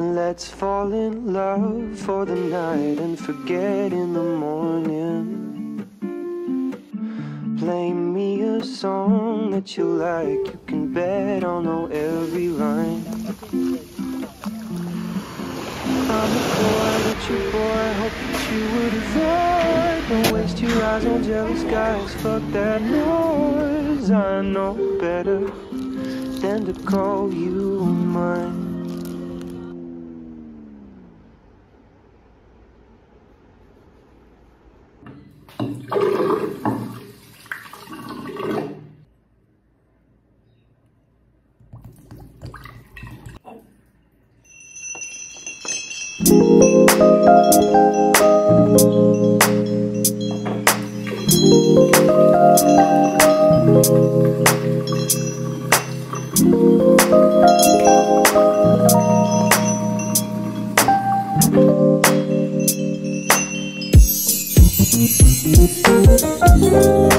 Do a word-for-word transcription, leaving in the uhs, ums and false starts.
Let's fall in love for the night and forget in the morning. Play me a song that you like, you can bet I'll know every line. I'm the boy that you boy, hope that you would avoid. Don't waste your eyes on jealous guys, fuck that noise. I know better than to call you mine. Thank you.